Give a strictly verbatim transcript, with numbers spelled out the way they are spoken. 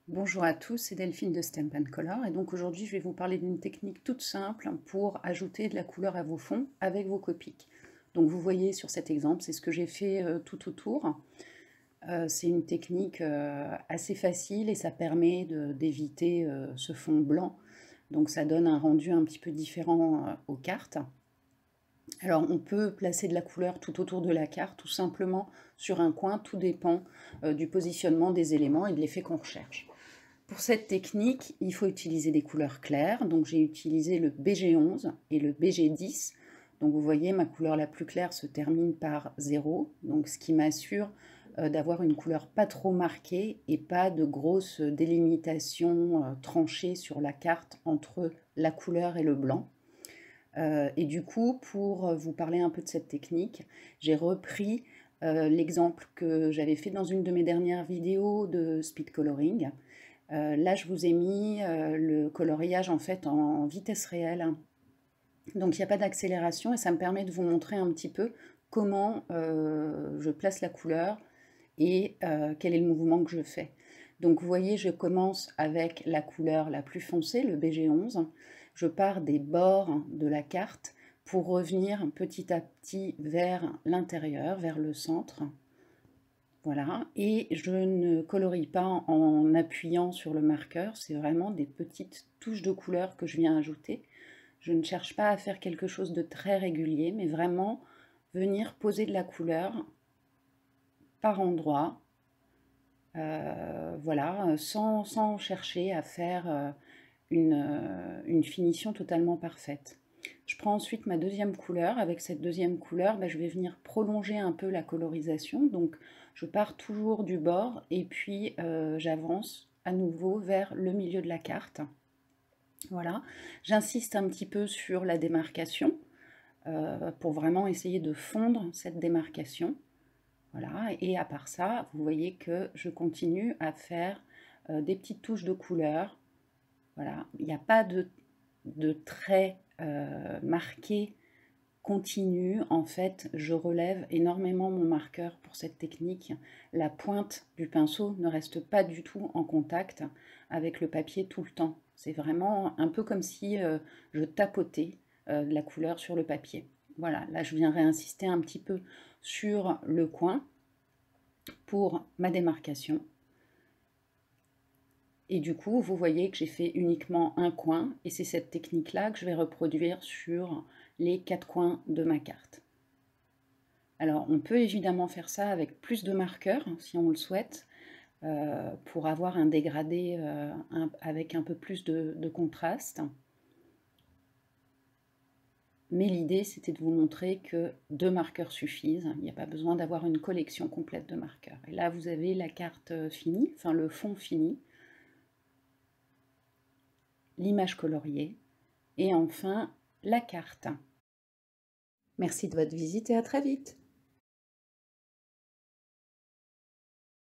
Bonjour à tous, c'est Delphine de Stamp and Color et donc aujourd'hui je vais vous parler d'une technique toute simple pour ajouter de la couleur à vos fonds avec vos Copics. Donc vous voyez sur cet exemple, c'est ce que j'ai fait euh, tout autour. Euh, c'est une technique euh, assez facile et ça permet d'éviter euh, ce fond blanc. Donc ça donne un rendu un petit peu différent euh, aux cartes. Alors on peut placer de la couleur tout autour de la carte, tout simplement sur un coin, tout dépend euh, du positionnement des éléments et de l'effet qu'on recherche. Pour cette technique, il faut utiliser des couleurs claires. Donc j'ai utilisé le B G onze et le B G dix. Donc vous voyez, ma couleur la plus claire se termine par zéro, donc ce qui m'assure euh, d'avoir une couleur pas trop marquée et pas de grosses délimitations euh, tranchées sur la carte entre la couleur et le blanc. Euh, et du coup, pour vous parler un peu de cette technique, j'ai repris euh, l'exemple que j'avais fait dans une de mes dernières vidéos de speed coloring. Euh, là, je vous ai mis euh, le coloriage en fait en vitesse réelle. Donc, il n'y a pas d'accélération et ça me permet de vous montrer un petit peu comment euh, je place la couleur et euh, quel est le mouvement que je fais. Donc, vous voyez, je commence avec la couleur la plus foncée, le B G onze. Je pars des bords de la carte pour revenir petit à petit vers l'intérieur, vers le centre. Voilà, et je ne colorie pas en appuyant sur le marqueur, c'est vraiment des petites touches de couleur que je viens ajouter. Je ne cherche pas à faire quelque chose de très régulier, mais vraiment venir poser de la couleur par endroit, euh, voilà, sans, sans chercher à faire euh, une, euh, une finition totalement parfaite. Je prends ensuite ma deuxième couleur. Avec cette deuxième couleur, bah, je vais venir prolonger un peu la colorisation. Donc, je pars toujours du bord et puis euh, j'avance à nouveau vers le milieu de la carte. Voilà. J'insiste un petit peu sur la démarcation euh, pour vraiment essayer de fondre cette démarcation. Voilà. Et à part ça, vous voyez que je continue à faire euh, des petites touches de couleur. Voilà. Il n'y a pas de, de traits euh, marqués continue, en fait, je relève énormément mon marqueur pour cette technique. La pointe du pinceau ne reste pas du tout en contact avec le papier tout le temps. C'est vraiment un peu comme si euh, je tapotais euh, la couleur sur le papier. Voilà, là je viens réinsister un petit peu sur le coin pour ma démarcation. Et du coup, vous voyez que j'ai fait uniquement un coin et c'est cette technique-là que je vais reproduire sur les quatre coins de ma carte. Alors, on peut évidemment faire ça avec plus de marqueurs, si on le souhaite, euh, pour avoir un dégradé euh, un, avec un peu plus de, de contraste. Mais l'idée, c'était de vous montrer que deux marqueurs suffisent. Il n'y a pas besoin d'avoir une collection complète de marqueurs. Et là, vous avez la carte finie, enfin le fond fini, l'image coloriée, et enfin la carte. Merci de votre visite et à très vite.